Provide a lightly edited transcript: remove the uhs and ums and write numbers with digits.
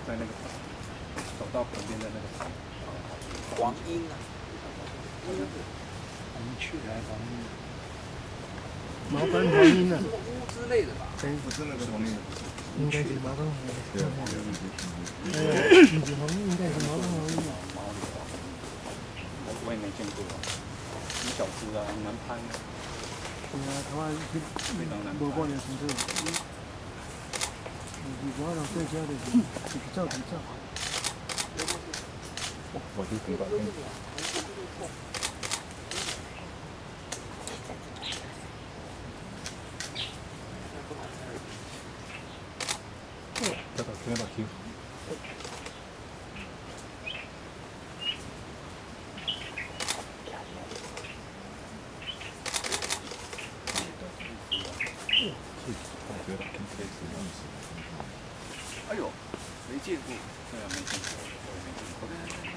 在那个走到旁边的那个黄莺啊， 黄雀还是黄莺？毛斑黄莺啊， 乌之类的吧？ 不是那个黄莺， 应该是毛斑黄莺。 对啊， 不是黄莺，应该是毛斑黄莺。 我也没见过，很小只啊，很难攀。 对啊，台湾非常难无半年成这。如果让在家的比较。 我就知道。这个听得到听。哎呦，没见过。对啊，没见过，我也没见过。